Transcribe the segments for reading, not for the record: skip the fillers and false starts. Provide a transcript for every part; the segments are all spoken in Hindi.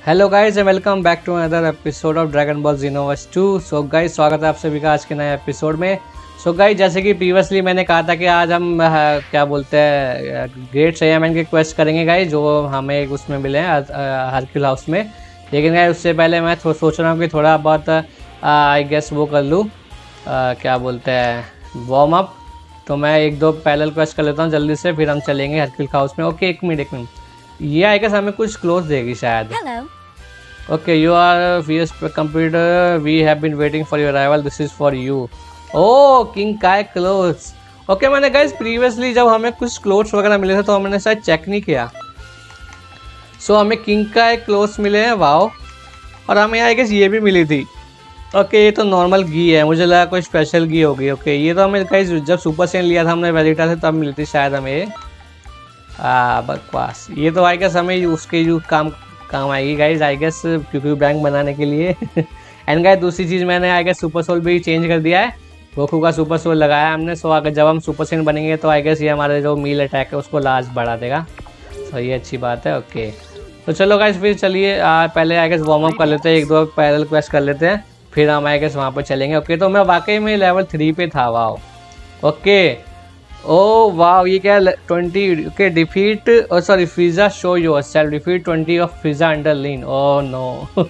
Hello guys and welcome back to another episode of dragon ball Xenoverse 2। So guys स्वागत है आप सभी का आज के नए एपिसोड में। सो गाइस जैसे कि प्रीवियसली मैंने कहा था कि आज हम क्या बोलते हैं ग्रेट सैयामैन के क्वेस्ट करेंगे गाइस, जो हमें उसमें मिले हैं हरक्यूल हाउस में। लेकिन गाइस उससे पहले मैं सोच रहा हूँ कि थोड़ा बहुत आई गेस वो कर लूँ, क्या बोलते हैं वार्म अप। तो मैं एक दो पैरेलल क्वेस्ट कर लेता हूँ जल्दी से, फिर हम चलेंगे हरक्यूल हाउस में। ओके एक मिनट ये आई गेस हमें कुछ क्लोज देगी शायद। Okay, you are VS computer. We have been waiting for your arrival. This is for you. Oh, King Kai clothes. Okay, मैंने guys previously जब हमें कुछ clothes वगैरह मिले थे तो हमने शायद चेक नहीं किया। So हमें King Kai clothes मिले हैं, वाओ। और हमें आई गेस ये भी मिली थी। ओके ये तो नॉर्मल घी है, मुझे लगा कोई स्पेशल घी होगी। ओके ये तो हमें गाइस जब सुपर सेन लिया था हमने वेजिटा से तब मिली थी शायद हमें। बकवास, ये तो आई गेस हमें उसके जो काम आएगी गाइज आई गेस क्योंकि बैंक बनाने के लिए। एंड गाइस दूसरी चीज़ मैंने आई गेस सुपर सोल भी चेंज कर दिया है, गोकू का सुपर सोल लगाया हमने। सो आगे जब हम सुपर सेन बनेंगे तो आई गेस ये हमारे जो मील अटैक है उसको लास्ट बढ़ा देगा। सो ये अच्छी बात है। ओके तो चलो गाइस फिर चलिए पहले आई गेस वार्म अप कर लेते हैं, एक दो पैरेलल क्वेस्ट कर लेते हैं, फिर हम आई गेस वहाँ पर चलेंगे। ओके तो मैं वाकई में लेवल 3 पे था, वाओ। ओके ओ वाह ये क्या 20 ओके डिफीट और sorry Frieza show yourself defeat 20 of Frieza underling. Oh no.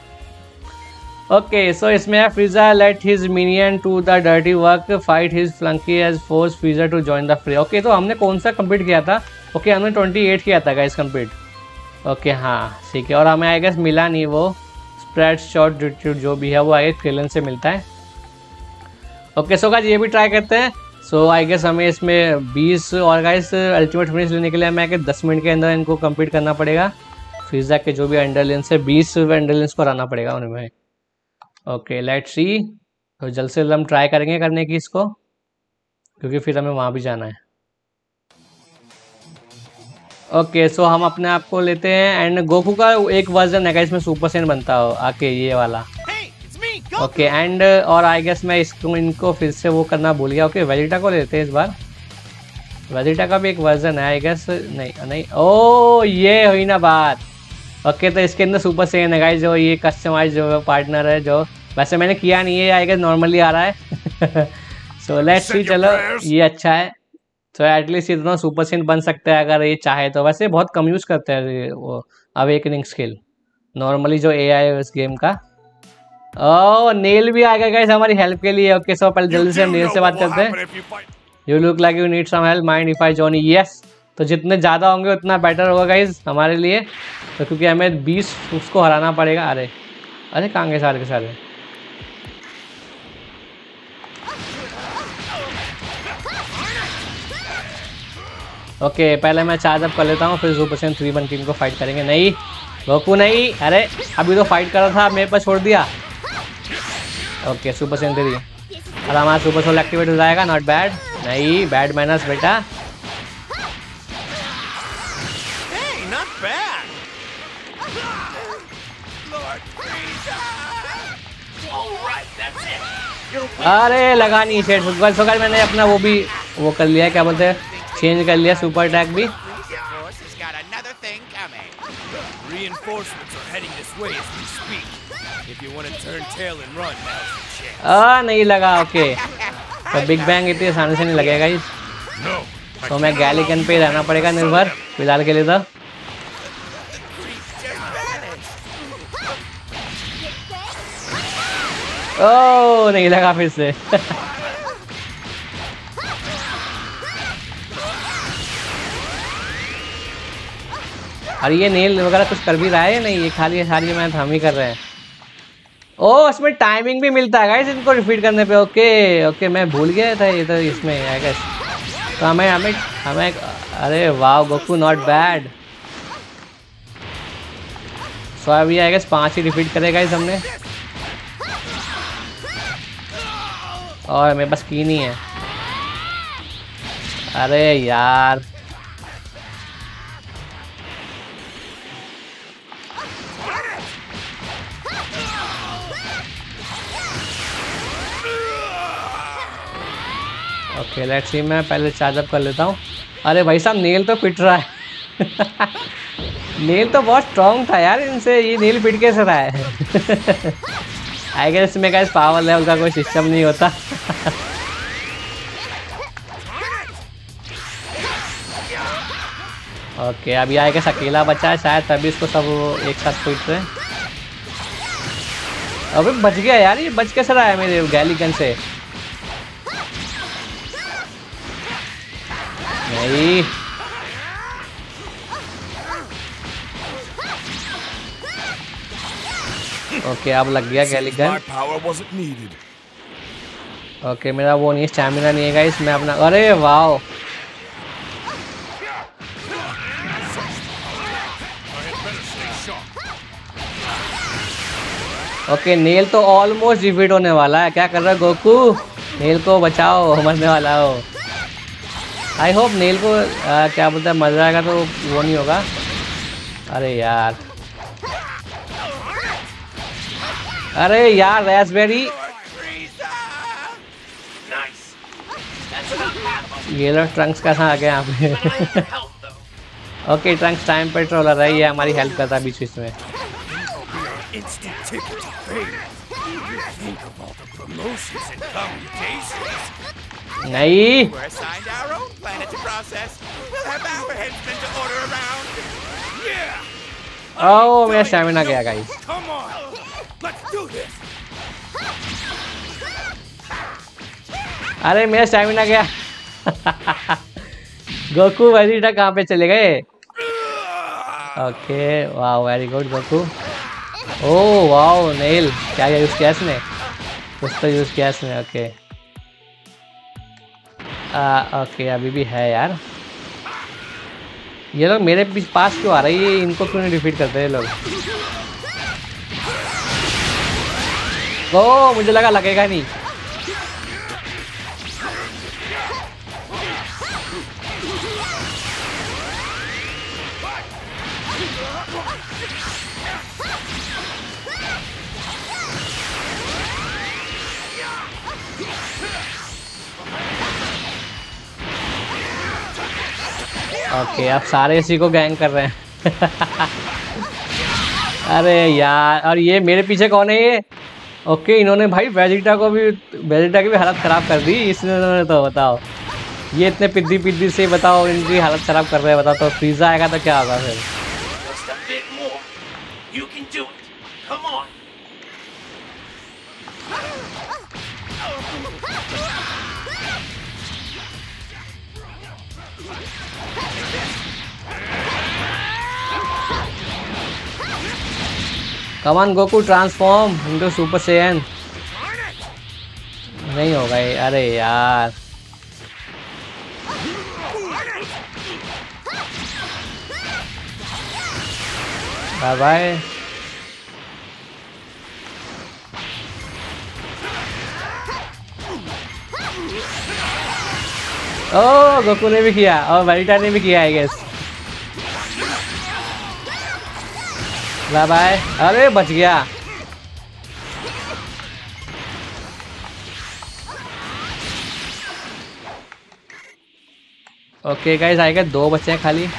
Okay so इसमें है Frieza let his minion to the dirty work fight his flunky as force Frieza to join the fray. Okay तो हमने कौन सा कंप्लीट किया था? ओके हमने 28 किया था गाइस कंप्लीट। ओके हाँ ठीक है, और हमें आई गेस मिला नहीं वो स्प्रेड शॉट डिट्यूट जो भी है वो आई गेस क्रिलन से मिलता है। ओके सो गाइस ये भी ट्राई करते हैं। सो आई गेस हमें इसमें 20 और गाइस अल्टीमेट फिनिश लेने के लिए हमें 10 मिनट के अंदर इनको कंप्लीट करना पड़ेगा। फ्रीजा के जो भी अंडरलेंस है 20 अंडरलेंस को हराना पड़ेगा उनमें। ओके लेट्स सी, तो जल्द से जल्द हम ट्राई करेंगे करने की इसको, क्योंकि फिर हमें वहाँ भी जाना है। ओके सो हम अपने आप को लेते हैं एंड गोकू का एक वर्जन है इसमें सुपर सेन बनता हो आके ये वाला। ओके एंड और आई गेस मैं इनको फिर से वो करना भूल गया। ओके वेजिटा को लेते हैं इस बार, वेजिटा का भी एक वर्जन है आई गेस। नहीं ओ ये हुई ना बात। ओके तो इसके अंदर सुपर सेन है गाइस, जो ये कस्टमाइज जो पार्टनर है, जो वैसे मैंने किया नहीं है आई गेस नॉर्मली आ रहा है। सो लेट्स सी, चलो ये अच्छा है। तो एटलीस्ट इतना सुपर सेन बन सकता है अगर ये चाहे तो। वैसे बहुत कम यूज़ करते हैं वो अवेकनिंग स्किल नॉर्मली जो AI है इस गेम का। ओह नेल भी आ गया गाइस हमारी हेल्प के लिए। ओके सो पहले जल्दी से हम नेल से बात करते हैं। You look like you need some help, mind if I join? Yes, तो जितने ज़्यादा होंगे उतना बेटर होगा गाइस हमारे लिए, तो क्योंकि हमें 20 उसको हराना पड़ेगा। अरे अरे कहाँ गए सारे के सारे? ओके पहले मैं चार्ज अप कर लेता हूँ, फिर सुपर सेन 3 बन के इनको फाइट करेंगे। नहीं गोकू नहीं, अरे अभी तो फाइट कर रहा था मेरे पास छोड़ दिया। ओके सुपर सेन दे दी और हमारा सुपर सोल एक्टिवेट हो जाएगा। नॉट बैड, नहीं बैड मैनर्स बेटा। अरे लगा नहीं शेड फुटबॉल। सो मैंने अपना वो भी वो कर लिया है, क्या बोलते हैं, चेंज कर लिया सुपर अटैक भी। नहीं लगा। ओके तो बिग बैंग इतनी आसानी से नहीं लगेगा इस, तो मैं गैलिकन पे रहना पड़ेगा निर्भर फिलहाल के लिए तो। ओह नहीं लगा फिर से। और ये नेल वगैरह कुछ कर भी रहा है या नहीं? ये खाली सारी मैं हम ही कर रहे हैं। ओह इसमें टाइमिंग भी मिलता है गाइस इनको रिपीट करने पे। ओके ओके मैं भूल गया था ये तो इसमें आई गेस। तो हमें हमें हमें अरे वाह गोकू नॉट बैड। सो अभी आई गेस 5 ही रिपीट करेगा इस हमने, और मेरे पास की नहीं है। अरे यार ओके लेट्स सी, मैं पहले चार्ज अप कर लेता हूँ। अरे भाई साहब नेल तो पिट रहा है। नील तो बहुत स्ट्रॉन्ग था यार, इनसे ये नील पिट कैसे रहा है? आई गेस इसमें गाइस पावर लेवल का कोई सिस्टम नहीं होता। ओके अभी आई गेस अकेला बचा है शायद, तभी इसको सब एक साथ पीट रहे हैं। अबे बच गया यार, ये बच कैसे रहा है मेरे गैली गन से? नहीं ओके अब लग गया गैली गन। ओके मेरा वो नहीं, स्टैमिना नहीं है गाइस, मैं अपना, अरे वाह ओके नील तो ऑलमोस्ट डिफीट होने वाला है। क्या कर रहा है गोकू? नील को बचाओ, मरने वाला हो। आई होप नील को क्या बोलते हैं मर जाएगा तो वो नहीं होगा। अरे यार, अरे यार रेसबेरी, ये लोग ट्रंक्स का आ गया यहाँ पे। Okay Trunks time patroller है, ये हमारी हेल्प करता है बीच बीच में। नहीं ओह मेरा स्टैमिना गया गाइस। अरे मेरा स्टैमिना गया। गोकू वेजिटा कहाँ पे चले गए? ओके वाह वेरी गुड गोकू। ओह वाह नेल, क्या यूज किया इसने? कुछ तो यूज किया इसने। ओके ओके अभी भी है यार। ये लोग मेरे पास क्यों आ रही है? इनको क्यों नहीं डिफीट करते ये लोग? ओह मुझे लगा लगेगा नहीं। ओके अब सारे इसी को गैंग कर रहे हैं। अरे यार, और ये मेरे पीछे कौन है ये? ओके इन्होंने भाई वेजिटा की भी हालत ख़राब कर दी इसने तो। बताओ ये इतने पिद्दी पिद्दी से, बताओ इनकी हालत ख़राब कर रहे हैं। बताओ तो पिज़्ज़ा आएगा तो क्या होगा फिर? Come on Goku, transform into Super Saiyan। नहीं होगा ये, अरे यार। Bye bye. ओह गोकू ने भी किया और वेजिटा ने भी किया आई गेस। Bye bye. अरे बच गया। ओके गाइस आएगा, 2 बच्चे हैं खाली।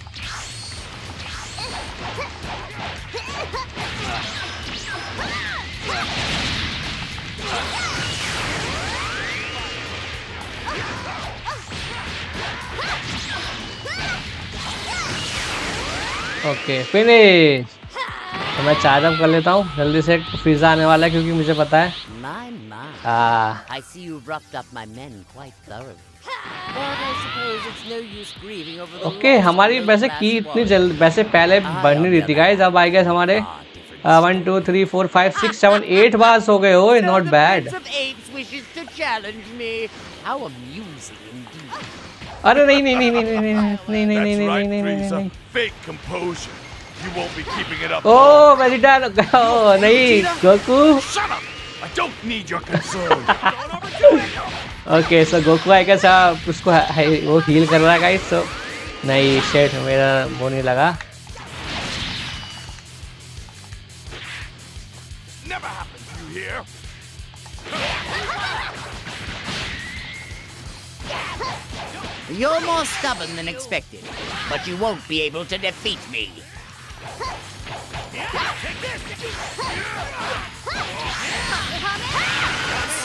Okay finish. तो मैं चार्ज अप कर लेता हूँ जल्दी से, पिज़्ज़ा आने वाला है क्योंकि मुझे पता है। ओके हमारी वैसे की इतनी जल्द वैसे पहले बढ़ नहीं रही थी गाइस। अब आई गेस हमारे 1 2 3 4 5 6 7 8 बार हो गए हो। Not bad. अरे नहीं नहीं नहीं नहीं नहीं नहीं नहीं नहीं नहीं नहीं नहीं नहीं नहीं। You won't be keeping it up. Oh, Vegeta, oh, नहीं, Goku. Shut up! I don't need your concern. Okay, so Goku आएगा साहब, उसको वो हील कर रहा है गाइस। तो नहीं शेट, मेरा वो नहीं लगा। Never happened to you here. You're more stubborn than expected, but you won't be able to defeat me.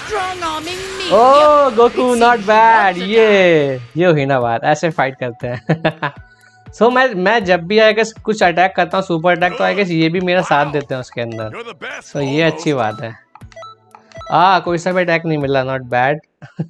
strong arming me. Oh Goku It's not easy bad, once ये हुई ना बात, ऐसे फाइट करते हैं। सो मैं जब भी आई गेस कुछ अटैक करता हूँ सुपर अटैक, तो आई गेस ये भी मेरा साथ देते हैं उसके अंदर। You're the best. सो ये अच्छी बात है। कोई सा भी अटैक नहीं मिला, not bad.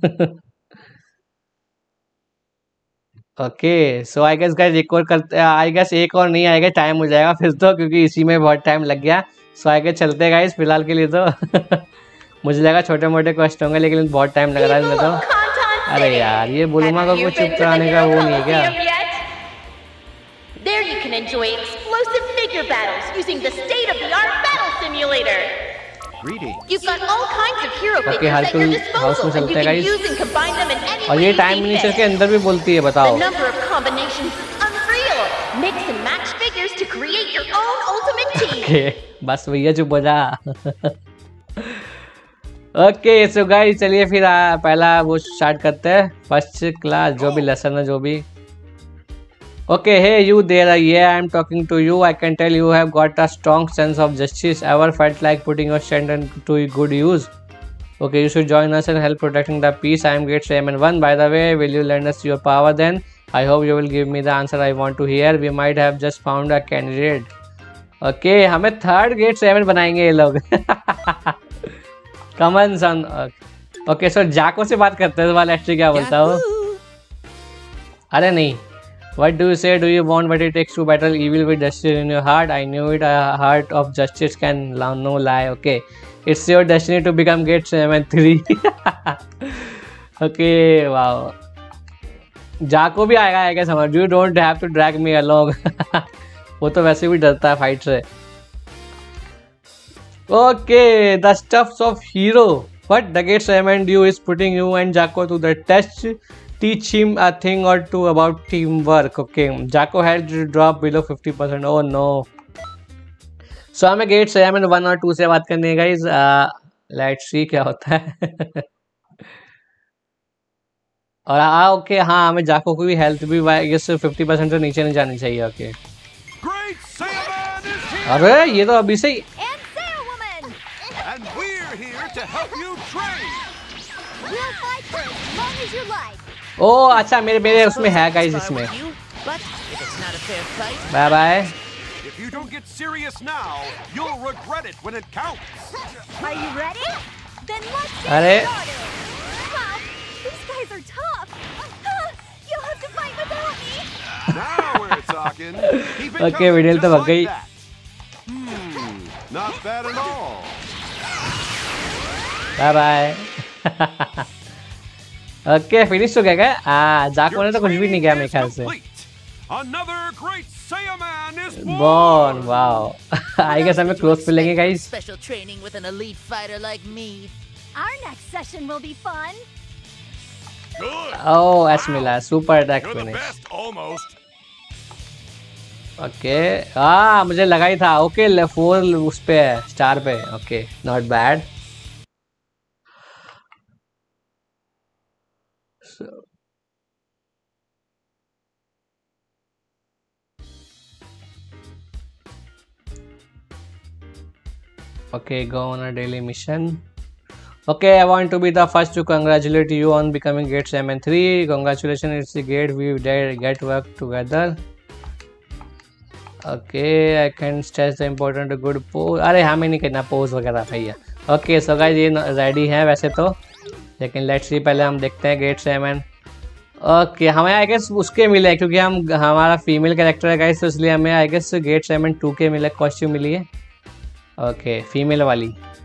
Okay so I guess guys एक और करते हैं, आई गेस एक और नहीं आएगा, टाइम हो जाएगा फिर तो, क्योंकि इसी में बहुत टाइम लग गया। सो आई गेस चलते हैं गाइस फिलहाल के लिए तो। मुझे लगा छोटे मोटे क्वेश्चन होंगे, लेकिन बहुत टाइम लग रहा है इसमें तो। अरे यार ये बुलमा को कुछ चुप कराने का वो नहीं है क्या? There you can enjoy explosive figure battles using the state-of-the-art battle simulator. Greetings. You've got all kinds of hero Okay, figures at your Harkul house में disposal, and चलते you हैं can guys। use and combine them in any और way ये you टाइम see मिनिस्टर के fit. अंदर भी बोलती है, The बताओ। number of combinations is unreal. Mix and match figures to create your own ultimate team. Okay बस भैया चुप हो जा। ओके सो गाइस चलिए फिर पहला वो स्टार्ट करते हैं, फर्स्ट क्लास जो भी लेसन है जो भी। Okay hey you there, yeah I am talking to you. I can tell you have got a strong sense of justice. Ever felt like putting your strength to good use? Okay, you should join us and help protecting the peace. I am Gate Shaman 1. By the way, will you lend us your power then? I hope you will give me the answer I want to hear. We might have just found a candidate. Okay, हमें थर्ड गेट 7 बनाएंगे ये लोग। कमन सन। ओके सो जाको से बात करते हैं, वाला एक्चुअली क्या बोलता हो? अरे नहीं, what do you say? Do you want what it takes to battle evil with justice in your heart? I knew it. A heart of justice can no lie. Okay, it's your destiny to become Gate 7-3. Okay, wow. जाको भी आएगा आएगा समझ। You don't have to drag me along. वो तो वैसे भी डरता है फाइट से। Okay, the stuffs of hero. What the Gate 7 do is putting you and Jaco to the test. Teach him a thing or two about teamwork. Okay, Jaco had dropped below 50%. Oh no. So हमें Gate 7 1 और 2 से बात करनी है guys. Let's see क्या होता है। और ओके हाँ हमें जाको को भी हेल्थ भी ये 50% से नीचे नहीं जानी चाहिए। Okay Great Saiyaman is here, अरे ये तो अभी से ही। And Sail Woman! and we're here to help you train. We'll fight for as long as you like. ओ अच्छा मेरे उसमें है गाइस इसमें। But if it's not a fair fight, bye bye. If you don't get serious now, you'll regret it when it counts. are you ready? Then let's get अरे started. Wow, these guys are tough. You'll have to fight without me. Now we're talking. Keep it Okay, coming, video just तो बग like गई। that. Not bad at all. Bye bye. Okay finish हो गया क्या? जाको ने तो कुछ भी नहीं किया मेरे ख्याल से। Another great Saiyaman is born wow. I guess हमें क्लोज पे लेंगे guys. Special training with an elite fighter like me. Our next session will be fun. Good. Oh S मिला super attack You're the finish. best, almost. Okay मुझे लगा ही था। ओके 4 उस पे है स्टार पे। Okay not bad. Okay, go on a daily mission. Okay, I want to be the first to congratulate you on becoming Gate 7-3. Congratulations, it's the gate. We did get work together. Okay, I can stress the important good pose. अरे हमें नहीं करना पोज वगैरह भैया। Okay, so guys ये रेडी है वैसे तो, लेकिन लेट्स सी पहले हम देखते हैं Gate 7। ओके हमें आई गेस उसके मिले क्योंकि हमारा फीमेल कैरेक्टर है गाइस, तो इसलिए हमें आई गेस Gate 7-2 के मिले कॉस्ट्यूम मिली है। ओके फीमेल वाली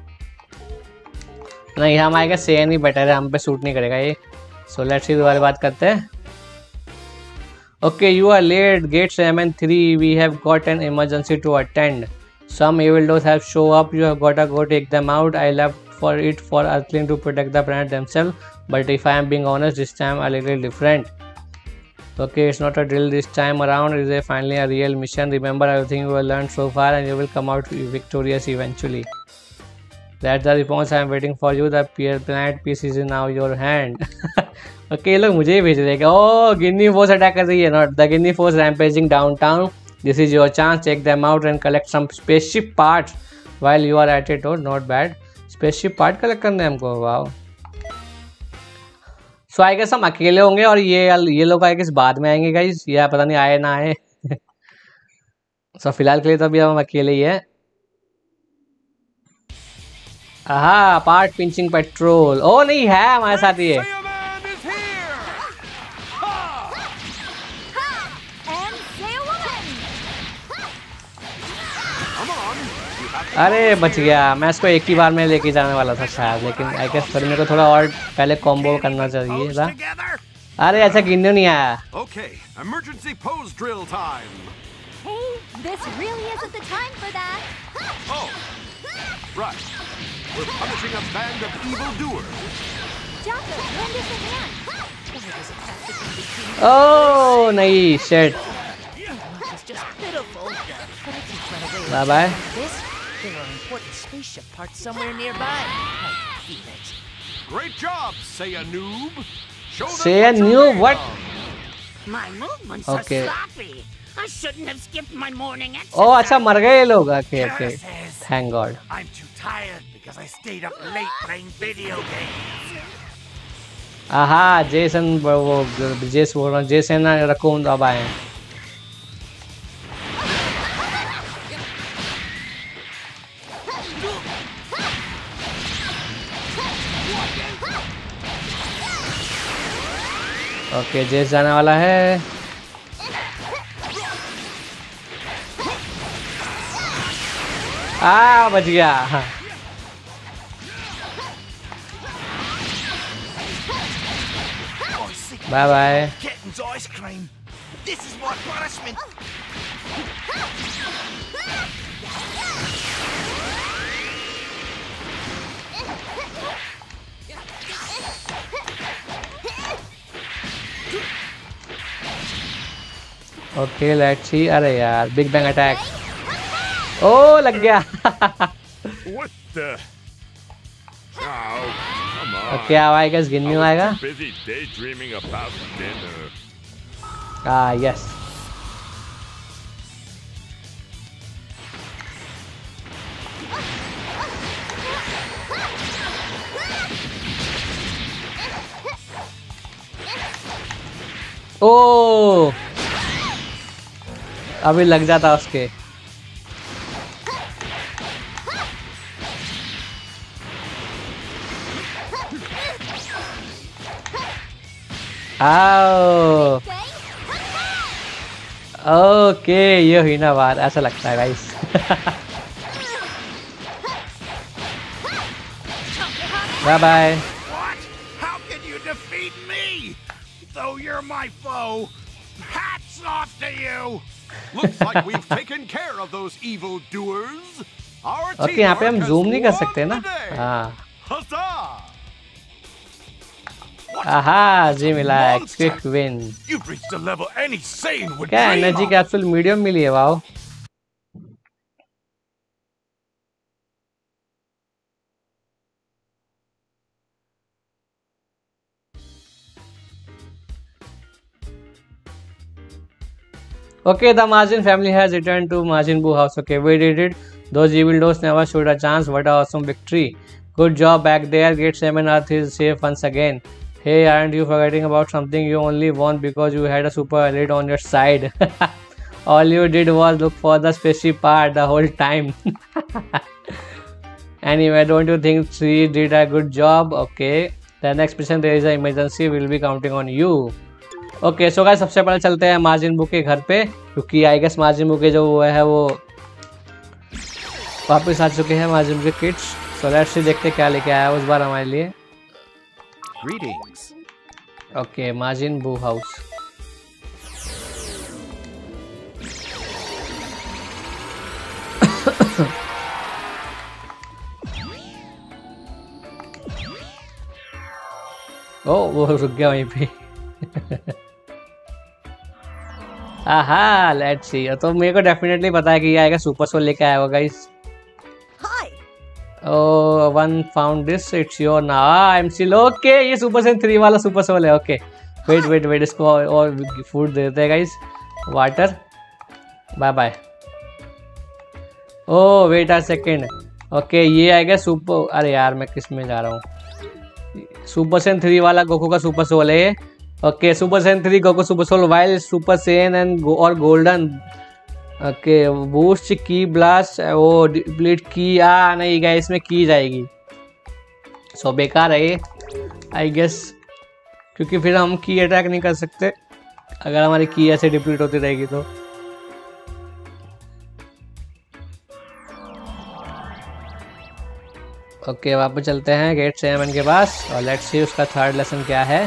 नहीं, हम आएगा से नहीं बेटर है, हम पे सूट नहीं करेगा ये। सो लेट्स सी दोबारा बात करते हैं। Okay you are late Gate 7-3, we have got an emergency to attend. Some evil dogs have show up, you have gotta go take them out. I left for it for Earthling to protect the planet themselves, but if I am being honest, this time a little different. Okay, it's not a drill this time around, it is finally a real mission. Remember everything you have learned so far and you will come out victorious eventually. That's the response I am waiting for you. The planet peace is now your hand. Okay, ये लोग मुझे ही भेज रहे हैं। ओह गिन्नी फोर्स अटैक कर रही है। Not the Ginyu force rampaging downtown. This is your chance. Take them out and collect some spaceship parts while you are at it. Oh, not bad. Spaceship part collect करने हैं हमको। वाओ सो आई गेस हम अकेले होंगे और ये लोग आई गेस बाद में आएंगे गाइस, या पता नहीं आए ना आए। सो फिलहाल के लिए तो अभी हम अकेले ही है। हाँ, पार्ट पिंचिंग पेट्रोल। ओ नहीं है हमारे साथ ये। Saiyaman is here! And Saiyaman! Come on, you have to अरे बच गया, मैं इसको एक ही बार में लेके जाने वाला था शायद, लेकिन आई गेस फिर मेरे को थोड़ा और पहले कॉम्बो करना चाहिए था। together. अरे ऐसा गिनने नहीं आया। Okay, emergency pose drill time. Hey, this really isn't the time for that. Oh, right. We're punishing a band of evildoers. Jocko, lend us a hand. Why does it have to come between oh नहीं, shit. It's just pitiful. But I keep run away bye bye. like this. There are important spaceship parts somewhere nearby. I feel it. Great job, say a noob. Show them Say a what you're noob, made what? of. My movements Okay. are sloppy. I shouldn't have skipped my morning exercise. Oh अच्छा, मर गए ये लोग। Okay okay, Curses. Thank God. I'm too tired because I stayed up late playing video games. Aha, जेसन वो जेस बोल रहा हूँ, जेसन रकून अब आए हैं। ओके, जेस जाने वाला है। बच गया। Bye bye. Kitten's ice cream. This is my punishment. Okay let's see. अरे यार, बिग बैंग अटैक। ओ लग गया। What the? Oh, come on. Okay, अब आई गेस गिनने आएगा। Busy daydreaming about dinner. Yes. Oh अभी लग जाता उसके। आओ ओके, ये हुई ना बात, ऐसा लगता है guys. Bye bye. What? How can you defeat me? Though you're my foe. Hats off to you. Looks like we've taken care of those evildoers. Our okay, यहाँ पे हम teamwork जूम has नहीं कर won सकते ना। the day. हाँ, Huzzah! आहा जी मिला है, quick win. You've reached a level any sane would क्या dream energy of. Capsule medium मिली है, wow. Okay, the Majin family has returned to Majin Buu house. Okay, we did it. Those evil doors never stood a chance. What an awesome victory. Good job back there. Gate 7 Earth is safe once again. Hey, aren't you forgetting about something? You only won because you had a super elite on your side. All you did was look for the spaceship part the whole time. Anyway, don't you think she did a good job? Okay. The next person, there is an emergency. We'll be counting on you. Okay so guys, सबसे पहले चलते हैं माजिन बू के घर पे, क्योंकि आई गेस माजिन बू के जो वो है वो वापस आ चुके हैं, माजिन बू के किड्स। सो लेट्स सी, देखते क्या लेके आया उस बार हमारे लिए। Greetings. ओके, माजिन बू हाउस। ओ वो रुक गया वहीं पे। आहा, लेट्स सी। तो मेरे को डेफिनेटली पता है कि ये आएगा, सुपर सोल लेके आया होगा guys. Hi. Oh one found this, it's your ना एमसी लो। ओके, ये सुपर सेन 3 वाला सुपर सोल है। ओके वेट वेट वेट, इसको और फूड देते हैं गाइस, water. Bye bye. Oh wait a second. Okay, ये आएगा सुपर। अरे यार, मैं किस में जा रहा हूँ? सुपर सैन 3 वाला गोकू का सुपर सोल है ये। Okay super Saiyan 3 Goku super soul while super Saiyan and और golden. Okay boost ki blast वो डिप्लीट की नहीं गया इसमें की जाएगी। सो बेकार है ये आई गेस, क्योंकि फिर हम की अटैक नहीं कर सकते अगर हमारी की ऐसे डिप्लीट होती रहेगी तो। ओके वापस चलते हैं गेट 7 के पास और लेट्स सी उसका थर्ड लेसन क्या है।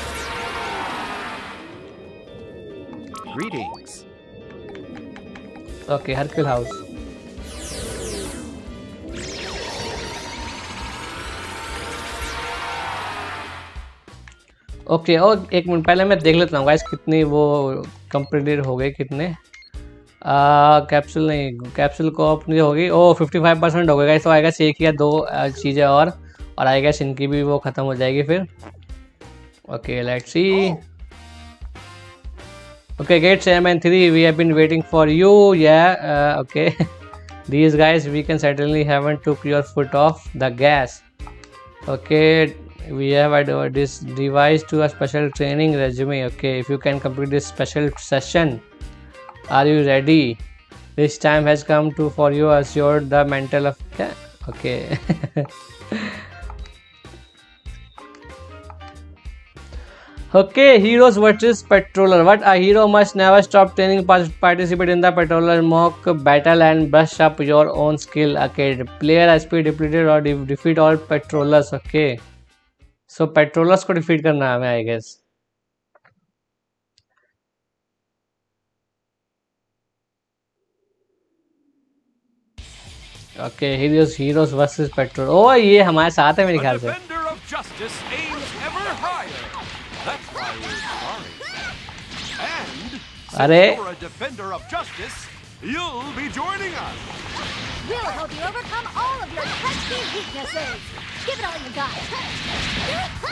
Greetings. Okay Hercule house. Okay और एक मिनट पहले मैं देख लेता हूँ गाइस कितनी वो कंप्लीटेड हो गई कितने। कैप्सूल नहीं, कैप्सूल को अपनी होगी 55% हो गई गाइस। तो आएगा एक या दो चीज़ें और आएगा इनकी भी वो ख़त्म हो जाएगी फिर। Okay let's see. Okay gate 7 3 we have been waiting for you या okay these guys we can certainly haven't took your foot off the gas. Okay we have added this device to a special training resume. Okay if you can complete this special session, are you ready? This time has come to for you assured the mental of okay okay heroes versus patroller. What a hero must never stop training, participate in the patroller mock battle and brush up your own skill. Okay player SP depleted or defeat all patrollers. Okay so patrollers को defeat करना है हमें I guess. Okay heroes versus patrol. ओ ये हमारे साथ है मेरे ख्याल से। Defender of justice aims ever higher. That's why we're sorry. And since अरे you're a defender of justice, you'll be joining us. We'll help you overcome all of your pesky weaknesses. Give it all you got.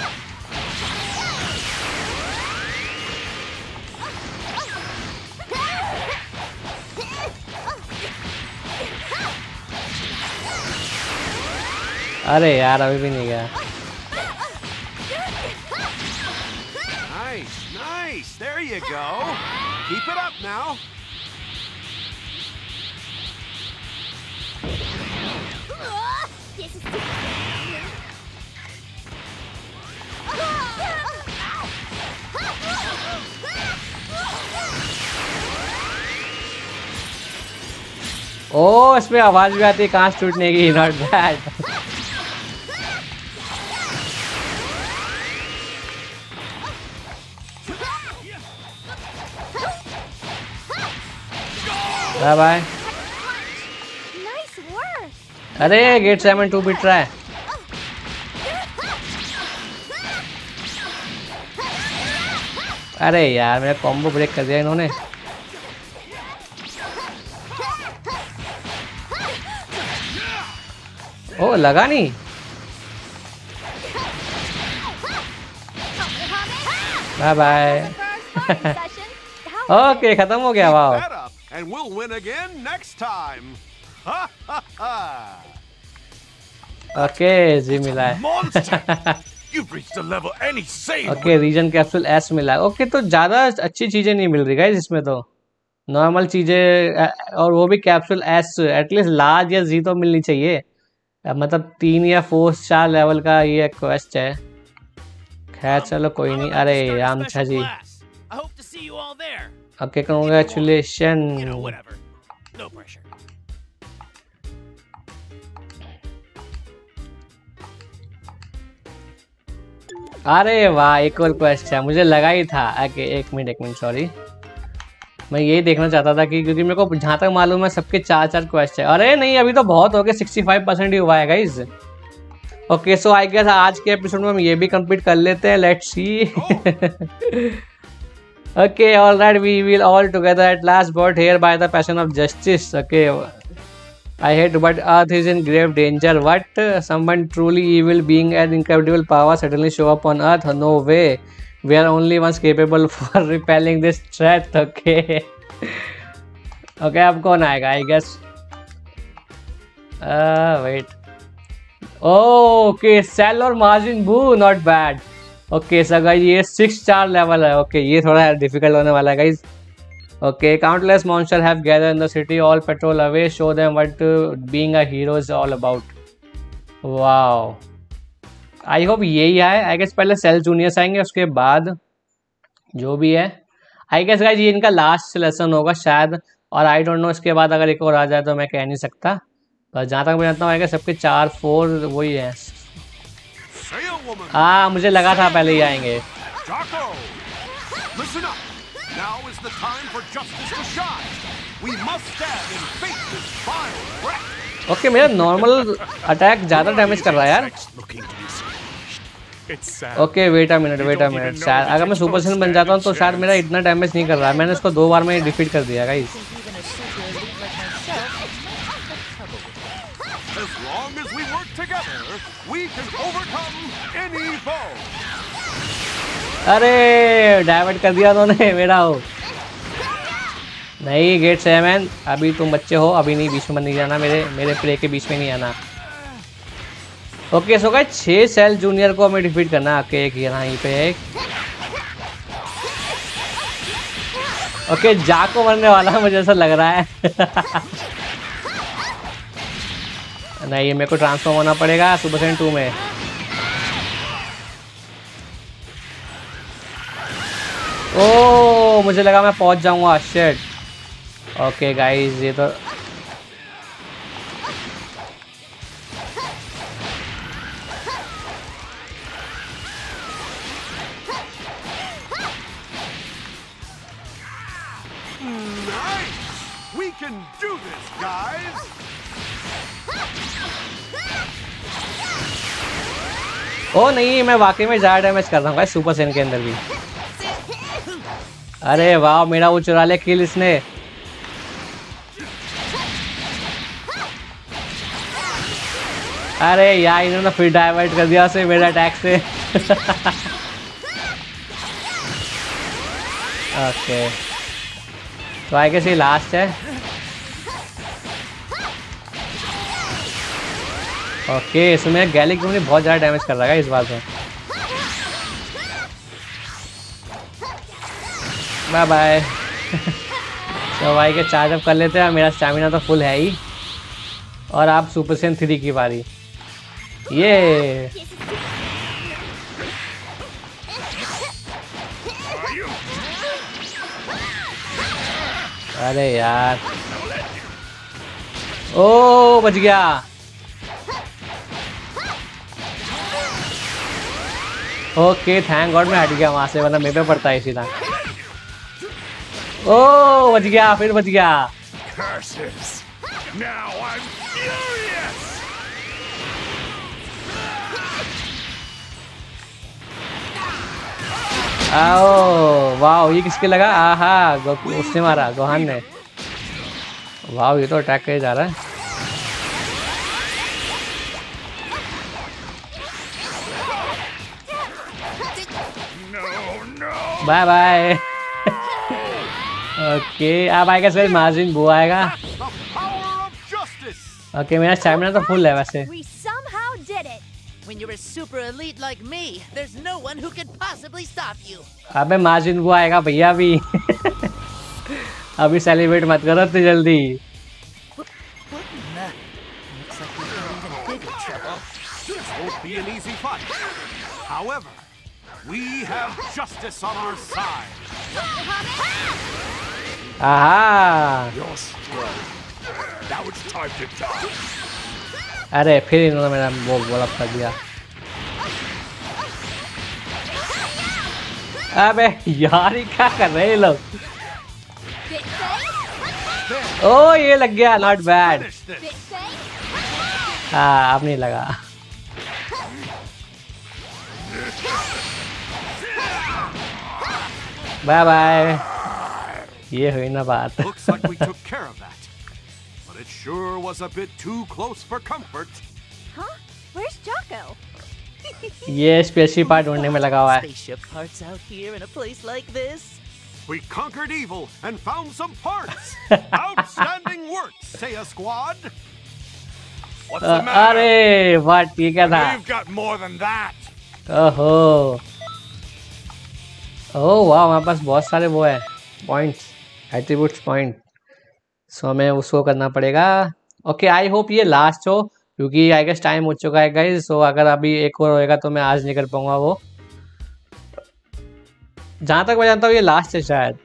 अरे यार अभी भी नहीं गया। Nice, nice. There you go. Keep it up now. This is ओ इसमें आवाज भी आती है कांच टूटने की। Not bad. Bye bye. nice work. अरे गेट 7 2 बिट रहा है। अरे यार मेरा कॉम्बो ब्रेक कर दिया इन्होंने। ओ लगा नहीं। Bye bye. ओके खत्म हो गया। वाह That up, and we'll win again next time. Ha ha ha. Okay जी मिला है। Monster! You've reached a level any sane okay रीजन कैप्सूल एस मिला है। ओके तो ज़्यादा अच्छी चीज़ें नहीं मिल रही गाइस इसमें, तो नॉर्मल चीज़ें और वो भी कैप्सूल एस। एटलीस्ट लार्ज या जी तो मिलनी चाहिए। मतलब 3 या 4 लेवल का ये क्वेस्ट है। खैर चलो कोई नहीं। अरे रामछा ji I hope to see you all there. Okay congratulation. You know, whatever. No pressure. अरे वाह एक और क्वेस्ट है। मुझे लगा ही था। ओके एक मिनट सॉरी, मैं यही देखना चाहता था कि क्योंकि मेरे को जहाँ तक मालूम है सबके 4 क्वेस्ट है। अरे नहीं अभी तो बहुत हो गए, 65% ही हुआ है guys. Okay so I guess आज के एपिसोड में हम ये भी कंप्लीट कर लेते हैं। Let's see. Okay alright we will all together at last brought here by the passion of justice. Okay I hate but Earth is in grave danger. What? Someone truly evil being and incredible power suddenly show up on Earth? No way. We are only ones capable for repelling this threat. Okay. Okay अब कौन आएगा? I guess. Wait. Okay Cell और Majin Buu not bad. Okay sir guys ये 6 लेवल है। ओके ये थोड़ा डिफिकल्ट होने वाला है guys. Okay countless monster have gather in the city, all patrol away, show them what being a hero is all about. Wow I hope यही है। आई गेस पहले सेल जूनियर्स आएंगे उसके बाद जो भी है। आई गेस गाइस ये इनका लास्ट लेसन होगा शायद, और आई डोंट नो इसके बाद अगर एक और आ जाए तो मैं कह नहीं सकता, पर जहाँ तक मैं जानता हूँ सबके 4-4 वही है। हाँ मुझे लगा था पहले ही आएंगे। ओके मेरा नॉर्मल अटैक ज़्यादा डैमेज कर रहा है यार। ओके वेट अ मिनट शायद अगर मैं सुपर सेन बन जाता हूँ तो शायद मेरा इतना डैमेज नहीं कर रहा है। मैंने इसको 2 बार में डिफीट कर दिया गाइस। अरे डाइवर्ट कर दिया उन्होंने मेरा। हो नहीं गेट 7 अभी तुम बच्चे हो, अभी नहीं बीच में नहीं जाना, मेरे प्ले के बीच में नहीं आना। Okay so guys 6 Cell junior को हमें डिफीट करना है। एक यहीं पे एक। ओके जाको मरने वाला है मुझे ऐसा लग रहा है। नहीं मेरे को ट्रांसफॉर्म होना पड़ेगा सुपर सेन 2 में। ओ मुझे लगा मैं पहुंच जाऊंगा। शिट। ओके गाइस ये तो ओ नहीं मैं वाकई में ज़्यादा डैमेज कर रहा हूँ सुपर सेन के अंदर भी। अरे वाह मेरा वो चुरा ले किल इसने। अरे यार इन्होंने फिर डाइवर्ट कर दिया उसे मेरे अटैक से। ओके तो आई गेस ये लास्ट है। ओके इसमें गैलिक मुझे बहुत ज़्यादा डैमेज कर रहा है इस बार से। Bye bye. तो भाई के चार्ज अप कर लेते हैं, मेरा स्टैमिना तो फुल है ही। और आप सुपर सेन 3 की बारी। ये अरे यार ओ बच गया। ओके थैंक गॉड मैं हट गया वहां से, वरना मेरे पे पड़ता है सीधा। ओ बच गया, फिर बच गया। आओ वाह ये किसके लगा? आहा उसने मारा, गोहान ने। वाह ये तो अटैक करे जा रहा है। Bye bye. ओके अब आएगा सर मार्जिन वो आएगा। ओके मेरा स्टैमिना तो फुल है वैसे। When you're a super elite like me, there's no one who could possibly stop you. अबे मार्जिन वो आएगा भैया अभी। अभी सेलिब्रेट मत करो तो जल्दी। Looks like we've got even bigger trouble. This won't be an easy fight. However, we have justice on our side. आहा You're strong. Now it's time to die. अरे फिर इन्होंने मेरा वो बॉल कर दिया। अबे यार ये क्या कर रहे हैं लोग? ओ ये लग गया, नॉट बैड। हाँ अब नहीं लगा। Bye bye. ये हुई ना बात। Looks like we took care of that. But it sure was a bit too close for comfort. Huh? Where's Jocko? ये स्पेशल पार्ट ढूंढने में लगा हुआ है। Spaceship parts out here in a place like this. We conquered evil and found some parts. Outstanding work, Seiya Squad. What's the matter? अरे वाह ठीक है था। You've got more than that. ओहो ओह वाह हमारे पास बहुत सारे वो है पॉइंट्स, एट्रीब्यूट्स पॉइंट। सो हमें उसको करना पड़ेगा। ओके आई होप ये लास्ट हो, क्योंकि आई गेस टाइम हो चुका है गाइस। सो अगर अभी एक और होएगा तो मैं आज नहीं कर पाऊंगा वो। जहाँ तक मैं जानता हूँ ये लास्ट है शायद।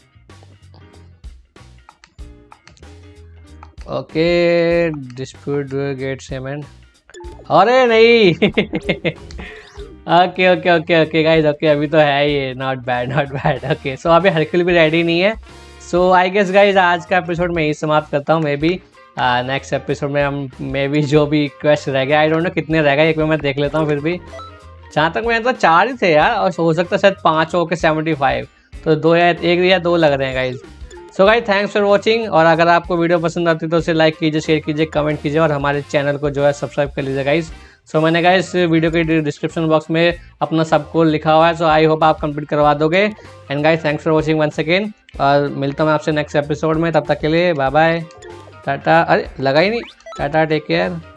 ओके डिस्प्यूट गेट सेमेंट, अरे नहीं okay okay okay okay guys okay अभी तो है ये, not bad not bad. Okay so अभी हरकिल भी रेडी नहीं है। सो आई गेस गाइस आज का एपिसोड मैं यही समाप्त करता हूँ। मे बी नेक्स्ट एपिसोड में हम मे बी जो भी क्वेस्ट रह गया, आई डोंट नो कितने रह गए, एक बार मैं देख लेता हूँ। फिर भी जहाँ तक मैं मतलब 4 ही थे यार, और हो सकता है शायद 5 हो के 75, तो 2 या 1 या 2 लग रहे हैं guys. So guys thanks for watching, और अगर आपको वीडियो पसंद आती है तो उसे लाइक कीजिए, शेयर कीजिए, कमेंट कीजिए, और हमारे चैनल को जो है सब्सक्राइब कर लीजिए गाइज। सो मैंने गाइज वीडियो के डिस्क्रिप्शन बॉक्स में अपना सब कोड लिखा हुआ है। सो आई होप आप कंप्लीट करवा दोगे। And guys thanks for watching once again, और मिलता हूँ आपसे नेक्स्ट एपिसोड में। तब तक के लिए बाय बाय टाटा। अरे लगा ही नहीं, टाटा टेक केयर।